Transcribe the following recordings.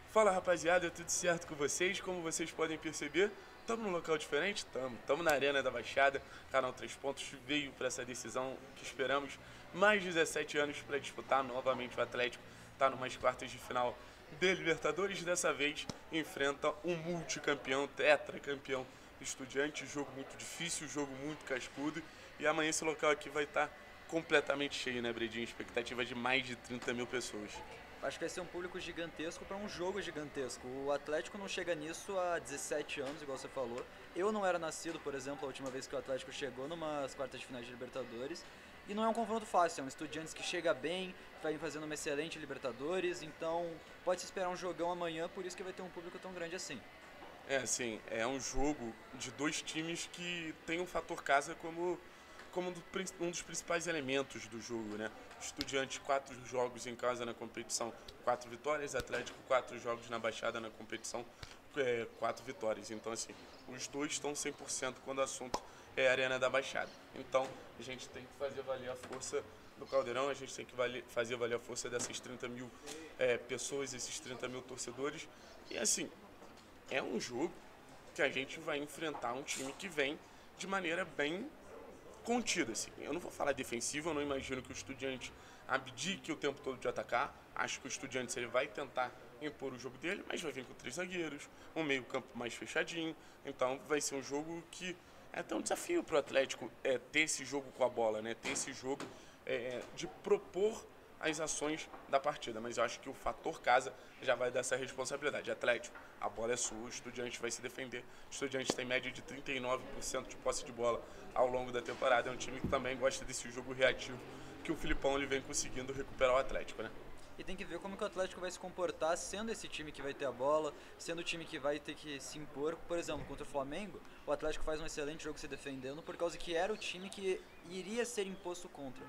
Fala rapaziada, tudo certo com vocês? Como vocês podem perceber, estamos num local diferente, estamos na Arena da Baixada. Canal 3 Pontos veio para essa decisão que esperamos mais 17 anos para disputar novamente o Atlético. Está numas quartas de final de Libertadores, dessa vez enfrenta um multicampeão, tetracampeão Estudiantes. Jogo muito difícil, jogo muito cascudo, e amanhã esse local aqui vai estar completamente cheio, né, Bredinho? Expectativa de mais de 30 mil pessoas. Acho que vai ser um público gigantesco para um jogo gigantesco. O Atlético não chega nisso há 17 anos, igual você falou. Eu não era nascido, por exemplo, a última vez que o Atlético chegou numas quartas de finais de Libertadores. E não é um confronto fácil, é um Estudiantes que chega bem, vai fazendo uma excelente Libertadores. Então pode se esperar um jogão amanhã, por isso que vai ter um público tão grande assim. É, assim, é um jogo de dois times que tem um fator casa como um dos principais elementos do jogo, né? Estudiantes, 4 jogos em casa na competição, 4 vitórias. Atlético, 4 jogos na Baixada na competição, 4 vitórias. Então, assim, os dois estão 100% quando o assunto é a Arena da Baixada. Então, a gente tem que fazer valer a força do Caldeirão, a gente tem que fazer valer a força dessas 30 mil pessoas, esses 30 mil torcedores. E, assim, é um jogo que a gente vai enfrentar um time que vem de maneira bem contida, assim. Eu não vou falar defensivo, eu não imagino que o Estudiante abdique o tempo todo de atacar. Acho que o Estudiantes ele vai tentar impor o jogo dele, mas vai vir com 3 zagueiros, um meio campo mais fechadinho. Então vai ser um jogo que é até um desafio para o Atlético ter esse jogo com a bola, né? Ter esse jogo de propor as ações da partida, mas eu acho que o fator casa já vai dar essa responsabilidade. Atlético, a bola é sua, o Estudiante vai se defender. O Estudiante tem média de 39% de posse de bola ao longo da temporada. É um time que também gosta desse jogo reativo que o Filipão ele vem conseguindo recuperar o Atlético, né? E tem que ver como que o Atlético vai se comportar sendo esse time que vai ter a bola, sendo o time que vai ter que se impor. Por exemplo, contra o Flamengo, o Atlético faz um excelente jogo se defendendo, por causa que era o time que iria ser imposto contra.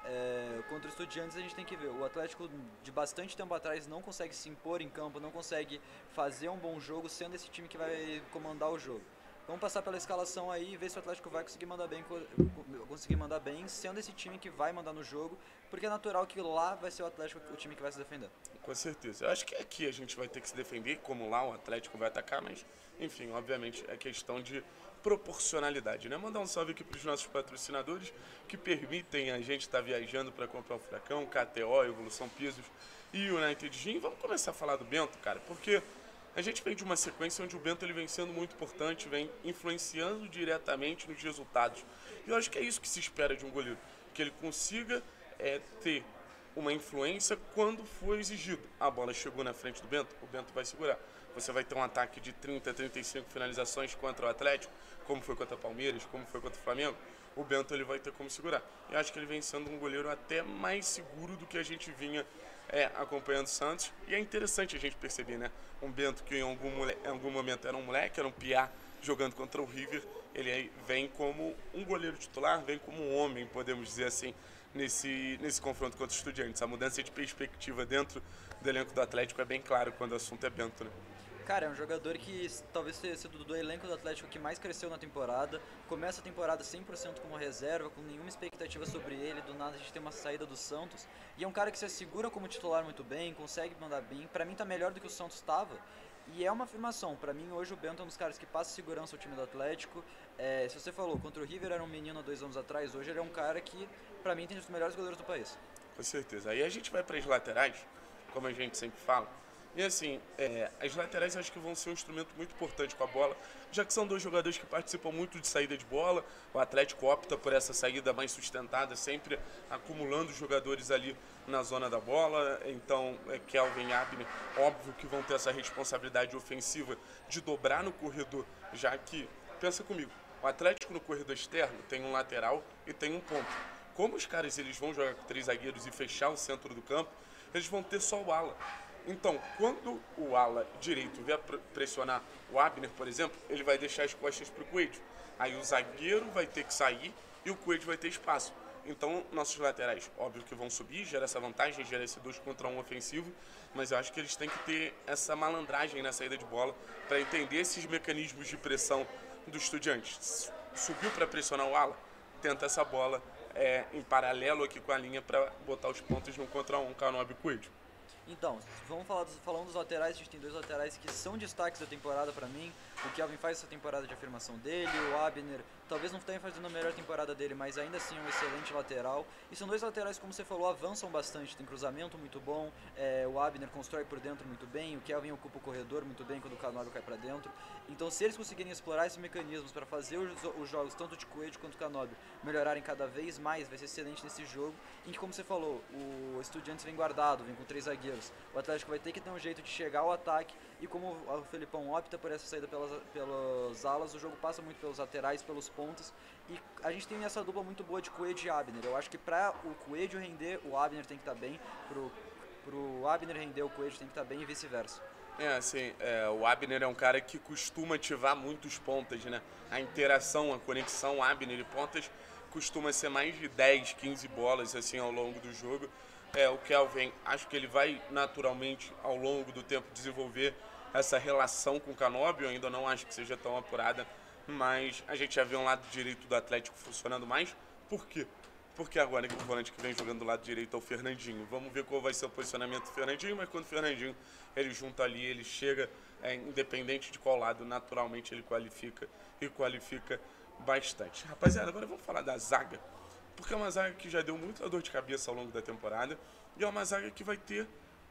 Contra o Estudiantes a gente tem que ver, o Atlético de bastante tempo atrás não consegue se impor em campo, não consegue fazer um bom jogo sendo esse time que vai comandar o jogo. Vamos passar pela escalação aí e ver se o Atlético vai conseguir mandar bem, sendo esse time que vai mandar no jogo, porque é natural que lá vai ser o Atlético o time que vai se defender. Com certeza. Eu acho que aqui a gente vai ter que se defender, como lá o Atlético vai atacar, mas, enfim, obviamente é questão de proporcionalidade, né? Mandar um salve aqui para os nossos patrocinadores que permitem a gente estar viajando para comprar o Furacão, KTO, Evolução Pisos e o United Gym. Vamos começar a falar do Bento, cara, porque a gente vem de uma sequência onde o Bento ele vem sendo muito importante, vem influenciando diretamente nos resultados. E eu acho que é isso que se espera de um goleiro, que ele consiga ter uma influência quando for exigido. A bola chegou na frente do Bento, o Bento vai segurar. Você vai ter um ataque de 30, 35 finalizações contra o Atlético, como foi contra o Palmeiras, como foi contra o Flamengo. O Bento ele vai ter como segurar. Eu acho que ele vem sendo um goleiro até mais seguro do que a gente vinha acompanhando o Santos. E é interessante a gente perceber, né? Um Bento que em algum momento era um moleque, era um piá jogando contra o River, ele aí vem como um goleiro titular, vem como um homem, podemos dizer assim, nesse confronto contra os Estudiantes. A mudança de perspectiva dentro do elenco do Atlético é bem claro quando o assunto é Bento, né? Cara, é um jogador que talvez tenha sido do elenco do Atlético que mais cresceu na temporada. Começa a temporada 100% como reserva, com nenhuma expectativa sobre ele. Do nada a gente tem uma saída do Santos. E é um cara que se assegura como titular muito bem, consegue mandar bem. Pra mim tá melhor do que o Santos estava. E é uma afirmação. Pra mim hoje o Bento é um dos caras que passa segurança ao time do Atlético. Se você falou, contra o River era um menino há 2 anos atrás, hoje ele é um cara que pra mim tem um dos melhores goleiros do país. Com certeza. Aí a gente vai para as laterais, como a gente sempre fala. E assim, as laterais acho que vão ser um instrumento muito importante com a bola, já que são 2 jogadores que participam muito de saída de bola. O Atlético opta por essa saída mais sustentada, sempre acumulando jogadores ali na zona da bola. Então, Kelvin e Abner, óbvio que vão ter essa responsabilidade ofensiva de dobrar no corredor, já que, pensa comigo, o Atlético no corredor externo tem um lateral e tem um ponto. Como os caras eles vão jogar com 3 zagueiros e fechar o centro do campo, eles vão ter só o ala. Então, quando o ala direito vier pressionar o Abner, por exemplo, ele vai deixar as costas para o Coelho. Aí o zagueiro vai ter que sair e o Coelho vai ter espaço. Então, nossos laterais, óbvio que vão subir, gera essa vantagem, gera esse 2 contra 1 ofensivo, mas eu acho que eles têm que ter essa malandragem na saída de bola para entender esses mecanismos de pressão do Estudiante. Subiu para pressionar o ala, tenta essa bola em paralelo aqui com a linha para botar os pontos no contra 1, Canobi e Coelho. Então, falando dos laterais, a gente tem dois laterais que são destaques da temporada pra mim. O Kelvin faz essa temporada de afirmação dele, o Abner talvez não tenha fazendo a melhor temporada dele, mas ainda assim é um excelente lateral. E são dois laterais, como você falou, avançam bastante, tem cruzamento muito bom, o Abner constrói por dentro muito bem, o Kelvin ocupa o corredor muito bem quando o Canóbio cai pra dentro. Então, se eles conseguirem explorar esses mecanismos para fazer os jogos, tanto de Coelho quanto Canóbio, melhorarem cada vez mais, vai ser excelente nesse jogo, em que, como você falou, o Estudiantes vem guardado, vem com 3 zagueiros. O Atlético vai ter que ter um jeito de chegar ao ataque, e como o Felipão opta por essa saída pelas alas, o jogo passa muito pelos laterais, pelos pontas, e a gente tem essa dupla muito boa de Coelho e Abner. Eu acho que para o Coelho render, o Abner tem que estar bem, pro Abner render, o Coelho tem que estar bem, e vice-versa. Assim, o Abner é um cara que costuma ativar muitos pontas, né? A interação, a conexão Abner e pontas costuma ser mais de 10, 15 bolas, assim, ao longo do jogo. O Kelvin, acho que ele vai naturalmente, ao longo do tempo, desenvolver essa relação com o Canóbio. Eu ainda não acho que seja tão apurada, mas a gente já vê um lado direito do Atlético funcionando mais. Por quê? Porque agora que o volante que vem jogando do lado direito é o Fernandinho. Vamos ver qual vai ser o posicionamento do Fernandinho, mas quando o Fernandinho ele junta ali, ele chega, independente de qual lado, naturalmente ele qualifica e qualifica bastante. Rapaziada, agora vamos falar da zaga, porque é uma zaga que já deu muita dor de cabeça ao longo da temporada e é uma zaga que vai ter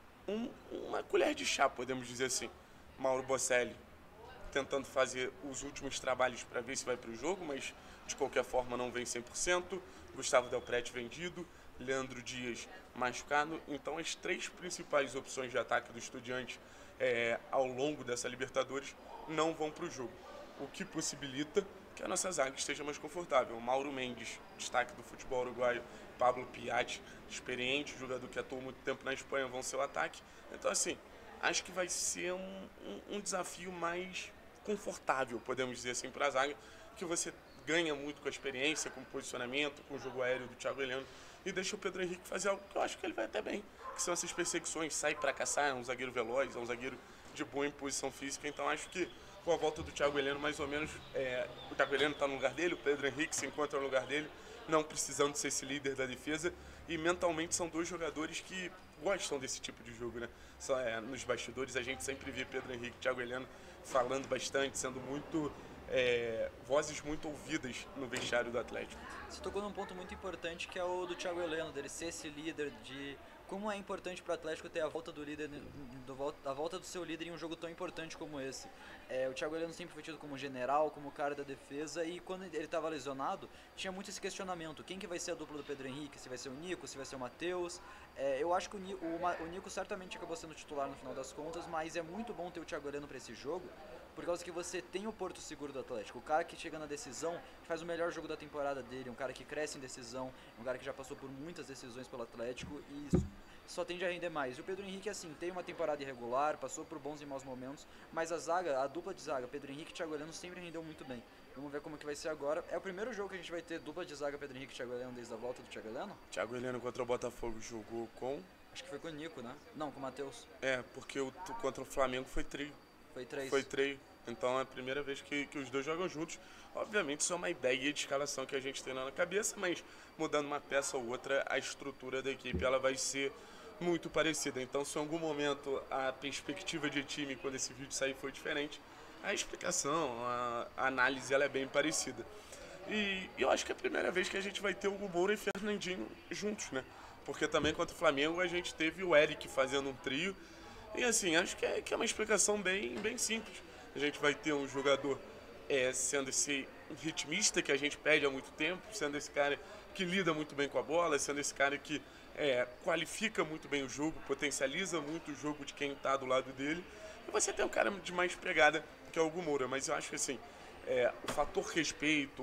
uma colher de chá, podemos dizer assim. Mauro Bocelli tentando fazer os últimos trabalhos para ver se vai para o jogo, mas de qualquer forma não vem 100%. Gustavo Del Prete vendido, Leandro Dias machucado. Então as três principais opções de ataque do Estudiantes ao longo dessa Libertadores não vão para o jogo, o que possibilita que a nossa zaga esteja mais confortável. Mauro Mendes, destaque do futebol uruguaio, Pablo Piatti, experiente, jogador que atuou muito tempo na Espanha, vão ser o ataque. Então assim, acho que vai ser um desafio mais confortável, podemos dizer assim, para a zaga, que você ganha muito com a experiência, com o posicionamento, com o jogo aéreo do Thiago Heleno, e deixa o Pedro Henrique fazer algo que eu acho que ele vai até bem, que são essas perseguições, sai para caçar, é um zagueiro veloz, é um zagueiro de boa imposição física. Então acho que com a volta do Thiago Heleno, mais ou menos, o Thiago Heleno está no lugar dele, o Pedro Henrique se encontra no lugar dele, não precisando ser esse líder da defesa, e mentalmente são dois jogadores que gostam desse tipo de jogo, né? Nos bastidores a gente sempre vê Pedro Henrique e Thiago Heleno falando bastante, sendo muito vozes muito ouvidas no vestiário do Atlético. Você tocou num ponto muito importante, que é o do Thiago Heleno, dele ser esse líder, de como é importante para o Atlético ter a volta do líder, a volta do seu líder em um jogo tão importante como esse. O Thiago Heleno sempre foi tido como general, como cara da defesa, e quando ele estava lesionado, tinha muito esse questionamento: quem que vai ser a dupla do Pedro Henrique? Se vai ser o Nico, se vai ser o Matheus? Eu acho que o Nico certamente acabou sendo titular no final das contas, mas é muito bom ter o Thiago Heleno para esse jogo, por causa que você tem o porto seguro do Atlético, o cara que chega na decisão, que faz o melhor jogo da temporada dele, um cara que cresce em decisão, um cara que já passou por muitas decisões pelo Atlético e só tende a render mais. E o Pedro Henrique, assim, tem uma temporada irregular, passou por bons e maus momentos, mas a dupla de zaga, Pedro Henrique e Thiago Heleno, sempre rendeu muito bem. Vamos ver como que vai ser agora. É o primeiro jogo que a gente vai ter dupla de zaga Pedro Henrique e Thiago Heleno desde a volta do Thiago Heleno? Thiago Heleno contra o Botafogo jogou com... Acho que foi com o Nico, né? Não, com o Matheus. Porque contra o Flamengo foi trio. Foi 3. Então é a primeira vez que os dois jogam juntos. Obviamente isso é uma ideia de escalação que a gente tem na cabeça, mas mudando uma peça ou outra, a estrutura da equipe ela vai ser muito parecida. Então se em algum momento a perspectiva de time quando esse vídeo sair foi diferente, a explicação, a análise ela é bem parecida. E eu acho que é a primeira vez que a gente vai ter o Hugo Moura e Fernandinho juntos, né? Porque também contra o Flamengo a gente teve o Eric fazendo um trio. E assim, acho que é uma explicação bem simples. A gente vai ter um jogador sendo esse ritmista que a gente pede há muito tempo, sendo esse cara que lida muito bem com a bola, sendo esse cara que qualifica muito bem o jogo, potencializa muito o jogo de quem está do lado dele. E você tem um cara de mais pegada, que é o Hugo Moura, mas eu acho que assim, o fator respeito,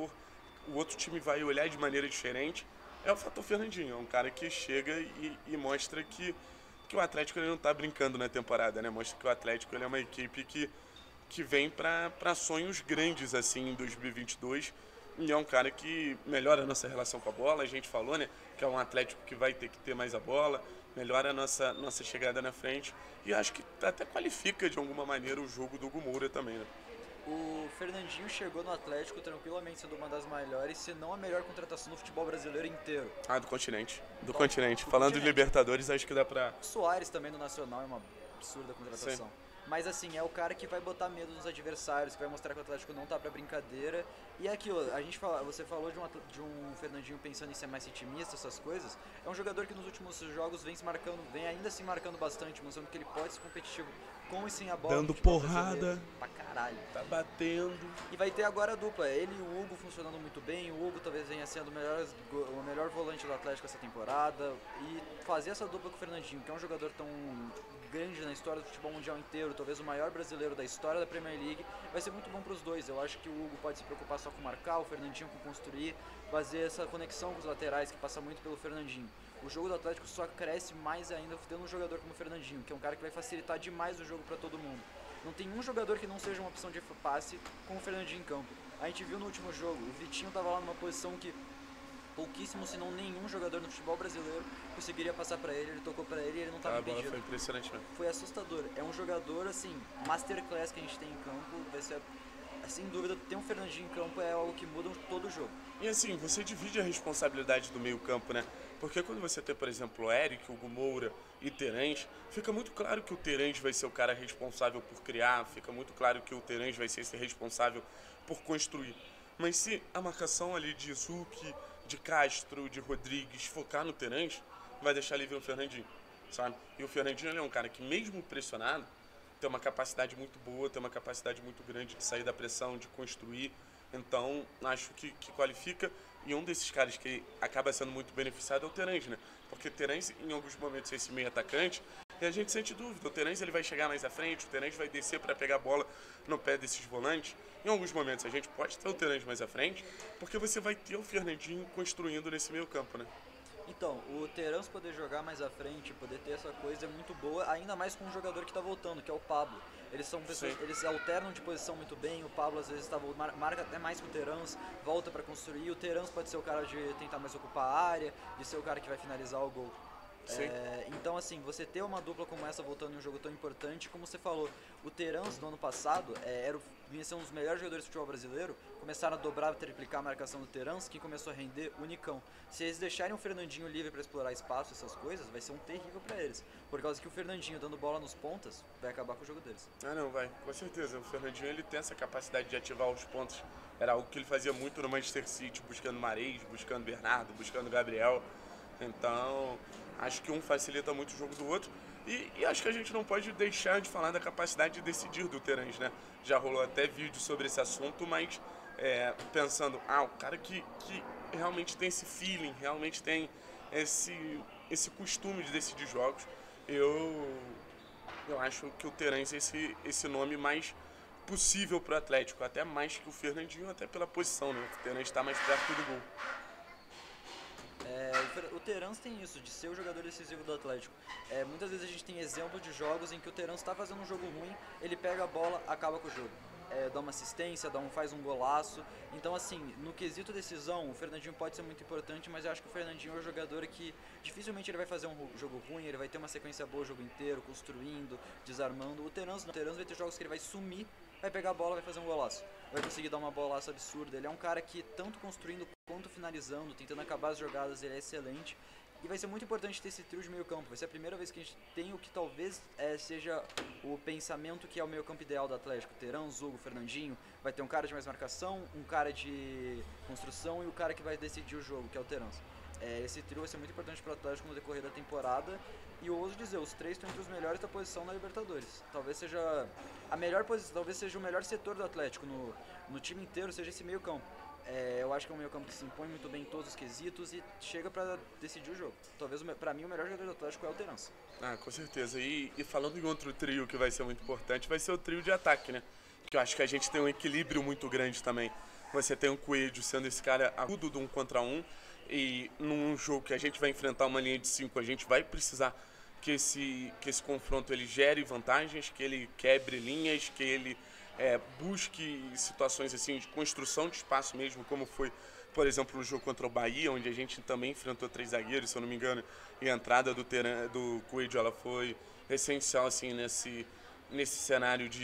o outro time vai olhar de maneira diferente, é o fator Fernandinho. É um cara que chega e mostra que o Atlético ele não está brincando na temporada, né? Mostra que o Atlético ele é uma equipe que vem para sonhos grandes assim em 2022, e é um cara que melhora a nossa relação com a bola. A gente falou, né, que é um Atlético que vai ter que ter mais a bola, melhora a nossa chegada na frente, e acho que até qualifica de alguma maneira o jogo do Hugo Moura também, né? O Fernandinho chegou no Atlético tranquilamente sendo uma das maiores, se não a melhor contratação do futebol brasileiro inteiro. Ah, do continente. Do Top. continente. Do Falando de continente. Libertadores, acho que dá pra... O Soares também no Nacional é uma absurda contratação. Sim. Mas assim, é o cara que vai botar medo nos adversários, que vai mostrar que o Atlético não tá pra brincadeira. E é aquilo, você falou de um Fernandinho pensando em ser mais vitimista, essas coisas. É um jogador que nos últimos jogos vem ainda se marcando bastante, mostrando que ele pode ser competitivo com e sem a bola. Dando no futebol porrada. brasileiro. Pra caralho. Tá batendo. E vai ter agora a dupla, ele e o Hugo funcionando muito bem. O Hugo talvez venha sendo o melhor volante do Atlético essa temporada. E fazer essa dupla com o Fernandinho, que é um jogador tão grande na história do futebol mundial inteiro, talvez o maior brasileiro da história da Premier League, vai ser muito bom para os dois. Eu acho que o Hugo pode se preocupar só com marcar, o Fernandinho com construir, fazer essa conexão com os laterais, que passa muito pelo Fernandinho. O jogo do Atlético só cresce mais ainda tendo um jogador como o Fernandinho, que é um cara que vai facilitar demais o jogo para todo mundo. Não tem um jogador que não seja uma opção de passe com o Fernandinho em campo. A gente viu no último jogo, o Vitinho estava lá numa posição que pouquíssimo, se não nenhum jogador no futebol brasileiro conseguiria passar pra ele tocou pra ele e ele não estava impedido. A bola foi impressionante mesmo. Foi assustador. É um jogador, assim, masterclass que a gente tem em campo, vai ser, sem dúvida, ter um Fernandinho em campo é algo que muda todo o jogo. E assim, você divide a responsabilidade do meio campo, né? Porque quando você tem, por exemplo, o Eric, Hugo Moura e Terence, fica muito claro que o Terence vai ser o cara responsável por criar, fica muito claro que o Terence vai ser esse responsável por construir. Mas se a marcação ali de Zucchi, de Castro, de Rodrigues focar no Terence, vai deixar livre o Fernandinho, sabe? E o Fernandinho ele é um cara que, mesmo pressionado, tem uma capacidade muito boa, tem uma capacidade muito grande de sair da pressão, de construir. Então, acho que qualifica. E um desses caras que acaba sendo muito beneficiado é o Terence, né? Porque o Terence, em alguns momentos, é esse meio atacante, e a gente sente dúvida. O Terence ele vai chegar mais à frente, o Terence vai descer para pegar a bola no pé desses volantes. Em alguns momentos a gente pode ter o Terence mais à frente, porque você vai ter o Fernandinho construindo nesse meio campo, né? Então, o Terence poder jogar mais à frente, poder ter essa coisa é muito boa, ainda mais com um jogador que está voltando, que é o Pablo. Eles são pessoas, eles alternam de posição muito bem, o Pablo às vezes marca até mais que o Terence, volta para construir, o Terence pode ser o cara de tentar mais ocupar a área, de ser o cara que vai finalizar o gol. Então, assim, você ter uma dupla como essa voltando em um jogo tão importante, como você falou, o Terence no ano passado vinha ser um dos melhores jogadores do futebol brasileiro, começaram a dobrar, triplicar a marcação do Terence, quem começou a render, o Nicão. Se eles deixarem o Fernandinho livre para explorar espaço, essas coisas, vai ser um terrível para eles, por causa que o Fernandinho dando bola nos pontas vai acabar com o jogo deles. Ah, não, vai, com certeza. O Fernandinho ele tem essa capacidade de ativar os pontos. Era algo que ele fazia muito no Manchester City, buscando Mahrez, buscando Bernardo, buscando Gabriel. Então, acho que um facilita muito o jogo do outro. E acho que a gente não pode deixar de falar da capacidade de decidir do Terence, né? Já rolou até vídeo sobre esse assunto, mas pensando, o cara que realmente tem esse feeling, realmente tem esse costume de decidir jogos, eu acho que o Terence é esse nome mais possível para o Atlético, até mais que o Fernandinho, até pela posição, né? O Terence está mais perto do gol. O Terence tem isso, de ser o jogador decisivo do Atlético. Muitas vezes a gente tem exemplo de jogos em que o Terence está fazendo um jogo ruim, ele pega a bola, acaba com o jogo. Dá uma assistência, faz um golaço. Então, assim, no quesito decisão, o Fernandinho pode ser muito importante, mas eu acho que o Fernandinho é um jogador que dificilmente ele vai fazer um jogo ruim, ele vai ter uma sequência boa o jogo inteiro, construindo, desarmando. O Terence vai ter jogos que ele vai sumir, vai pegar a bola, vai fazer um golaço. Vai conseguir dar uma bolaça absurda. Ele é um cara que, tanto construindo quanto finalizando, tentando acabar as jogadas, ele é excelente. E vai ser muito importante ter esse trio de meio campo. Vai ser a primeira vez que a gente tem o que talvez seja o pensamento que é o meio campo ideal do Atlético. Terence, Hugo, Fernandinho. Vai ter um cara de mais marcação, um cara de construção e o cara que vai decidir o jogo, que é o Terence. Esse trio vai ser muito importante para o Atlético no decorrer da temporada. E eu ouso dizer, os três estão entre os melhores da posição na Libertadores. Talvez seja a melhor posição, talvez seja o melhor setor do Atlético no time inteiro, seja esse meio campo. Eu acho que é um meio campo que se impõe muito bem em todos os quesitos e chega para decidir o jogo. Talvez, para mim, o melhor jogador do Atlético é o Terence. Com certeza. E falando em outro trio que vai ser muito importante, vai ser o trio de ataque, né? Que eu acho que a gente tem um equilíbrio muito grande também. Você tem o Coelho sendo esse cara agudo do 1 contra 1, e num jogo que a gente vai enfrentar uma linha de 5, a gente vai precisar que esse confronto ele gere vantagens, que ele quebre linhas, que ele busque situações assim de construção de espaço mesmo, como foi, por exemplo, no jogo contra o Bahia, onde a gente também enfrentou 3 zagueiros, se eu não me engano, e a entrada do Coelho ela foi essencial assim nesse cenário de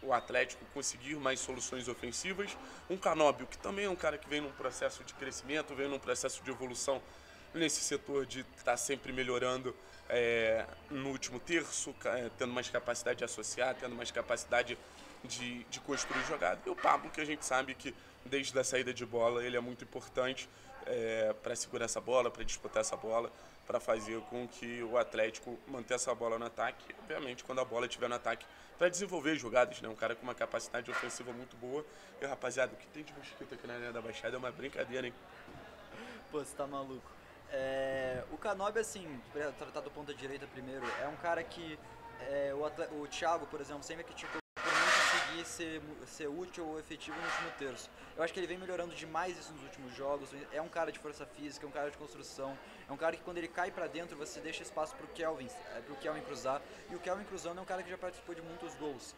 o Atlético conseguir mais soluções ofensivas. Um Canóbio, que também é um cara que vem num processo de crescimento, vem num processo de evolução nesse setor de estar sempre melhorando no último terço, tendo mais capacidade de associar, tendo mais capacidade de construir jogada. E o Pablo, que a gente sabe que desde a saída de bola ele é muito importante para segurar essa bola, para disputar essa bola, para fazer com que o Atlético mantenha essa bola no ataque. E, obviamente, quando a bola estiver no ataque, para desenvolver jogadas, né? Um cara com uma capacidade ofensiva muito boa. E, rapaziada, o que tem de mosquito aqui na linha da Baixada é uma brincadeira, hein? Pô, você tá maluco. O Canóbio, assim, pra tratar do ponta direita primeiro, é um cara que o Thiago, por exemplo, sempre criticou por não conseguir ser útil ou efetivo no último terço. Eu acho que ele vem melhorando demais isso nos últimos jogos. É um cara de força física, é um cara de construção, é um cara que quando ele cai pra dentro você deixa espaço pro Kelvin cruzar. E o Kelvin cruzando é um cara que já participou de muitos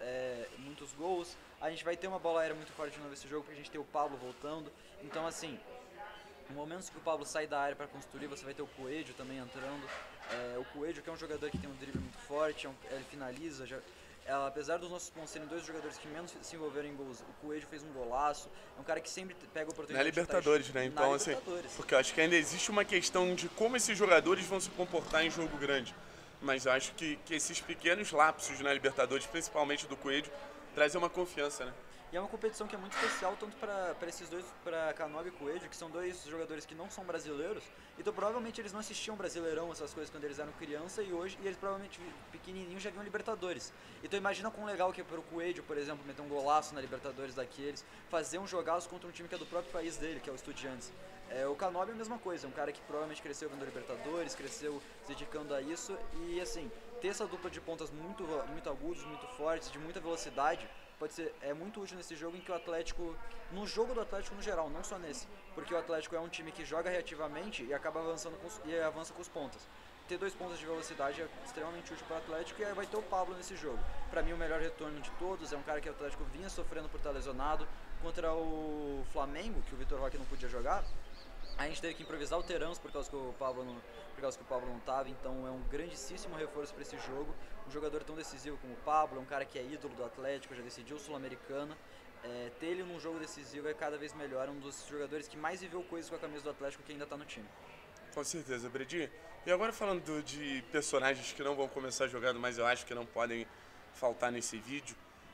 gols. A gente vai ter uma bola aérea muito forte de novo nesse jogo, porque a gente tem o Pablo voltando. Então, assim, no momento que o Pablo sai da área para construir, você vai ter o Coelho também entrando. O Coelho, que é um jogador que tem um drible muito forte, ele finaliza. Apesar dos nossos pontos serem dois jogadores que menos se envolveram em gols, o Coelho fez um golaço. É um cara que sempre pega a oportunidade. Na Libertadores, né? Então, assim, porque eu acho que ainda existe uma questão de como esses jogadores vão se comportar em jogo grande. Mas eu acho que esses pequenos lapsos na Libertadores, principalmente do Coelho, trazem uma confiança, né? E é uma competição que é muito especial, tanto para esses dois, para Canóbio e Coelho, que são dois jogadores que não são brasileiros. Então provavelmente eles não assistiam Brasileirão, essas coisas, quando eles eram criança, e eles provavelmente, pequenininhos, já viam Libertadores. Então imagina quão legal que é para o Coelho, por exemplo, meter um golaço na Libertadores daqueles, fazer um jogaço contra um time que é do próprio país dele, que é o Estudiantes. O Canóbio é a mesma coisa, é um cara que provavelmente cresceu vendo Libertadores, cresceu se dedicando a isso, e assim, ter essa dupla de pontas muito agudos, muito fortes, de muita velocidade, é muito útil nesse jogo, em que o Atlético, no jogo do Atlético no geral, não só nesse, porque o Atlético é um time que joga reativamente e acaba avança com os pontas. Ter dois pontas de velocidade é extremamente útil para o Atlético, e aí vai ter o Pablo nesse jogo. Para mim, o melhor retorno de todos, é um cara que o Atlético vinha sofrendo por estar lesionado. Contra o Flamengo, que o Vitor Roque não podia jogar, a gente teve que improvisar o Terãs por causa que o Pablo não estava, então é um grandíssimo reforço para esse jogo. Um jogador tão decisivo como o Pablo, é um cara que é ídolo do Atlético, já decidiu o Sul-Americana. Ter ele num jogo decisivo é cada vez melhor, um dos jogadores que mais viveu coisas com a camisa do Atlético, que ainda está no time. Com certeza, Bredi. E agora falando de personagens que não vão começar jogando, mas eu acho que não podem faltar nesse vídeo,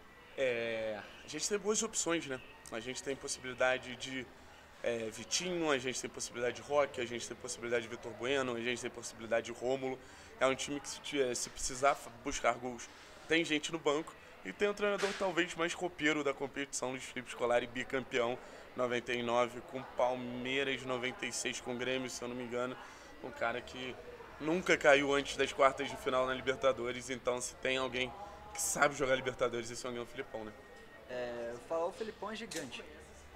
a gente tem boas opções, né? A gente tem possibilidade de Vitinho, a gente tem possibilidade de Roque, a gente tem possibilidade de Vitor Bueno, a gente tem possibilidade de Rômulo. É um time que, se precisar buscar gols, tem gente no banco. E tem um treinador talvez mais copeiro da competição, Luiz Felipe Scolari, bicampeão 99 com Palmeiras, 96 com Grêmio, se eu não me engano. Um cara que nunca caiu antes das quartas de final na Libertadores. Então, se tem alguém que sabe jogar Libertadores, esse alguém é o Filipão, né? Falar o Felipão é gigante.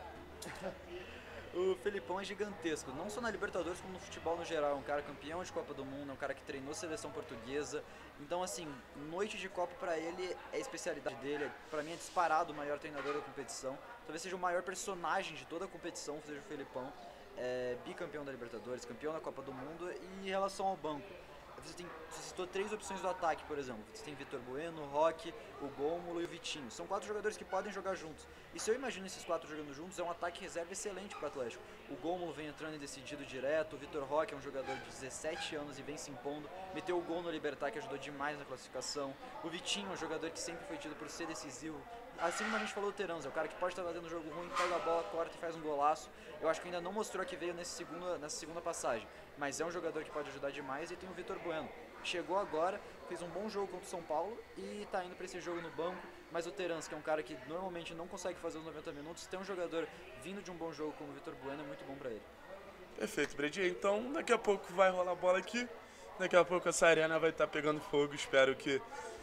O Felipão é gigantesco, não só na Libertadores, como no futebol no geral. É um cara campeão de Copa do Mundo, é um cara que treinou seleção portuguesa. Então, assim, noite de Copa pra ele é a especialidade dele. Pra mim é disparado o maior treinador da competição. Talvez seja o maior personagem de toda a competição, seja o Felipão. Bicampeão da Libertadores, campeão da Copa do Mundo. E em relação ao banco, você citou 3 opções do ataque, por exemplo. Você tem Vitor Bueno, o Roque, o Gômulo e o Vitinho. São 4 jogadores que podem jogar juntos. E se eu imagino esses 4 jogando juntos, é um ataque reserva excelente para o Atlético. O Gômulo vem entrando e decidido direto. O Vitor Roque é um jogador de 17 anos e vem se impondo. Meteu o gol no Libertad, que ajudou demais na classificação. O Vitinho é um jogador que sempre foi tido por ser decisivo. Assim como a gente falou, o Terãs é o cara que pode estar fazendo um jogo ruim, pega a bola, corta e faz um golaço. Eu acho que ainda não mostrou que veio nessa segunda passagem, mas é um jogador que pode ajudar demais. E tem o Vitor Bueno, chegou agora, fez um bom jogo contra o São Paulo e está indo para esse jogo no banco. Mas o Terãs, que é um cara que normalmente não consegue fazer os 90 minutos, tem um jogador vindo de um bom jogo como o Vitor Bueno, é muito bom para ele. Perfeito, Bredi. Então daqui a pouco vai rolar a bola aqui, daqui a pouco essa arena vai estar pegando fogo. Espero que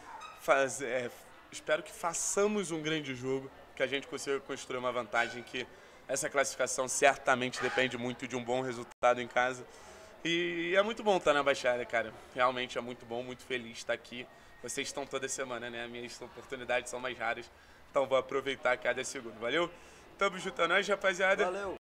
façamos um grande jogo, que a gente consiga construir uma vantagem, que essa classificação certamente depende muito de um bom resultado em casa. E é muito bom estar na Baixada, cara. Realmente é muito bom, muito feliz estar aqui. Vocês estão toda semana, né? Minhas oportunidades são mais raras, então vou aproveitar cada segundo. Valeu? Tamo junto a nós, rapaziada. Valeu!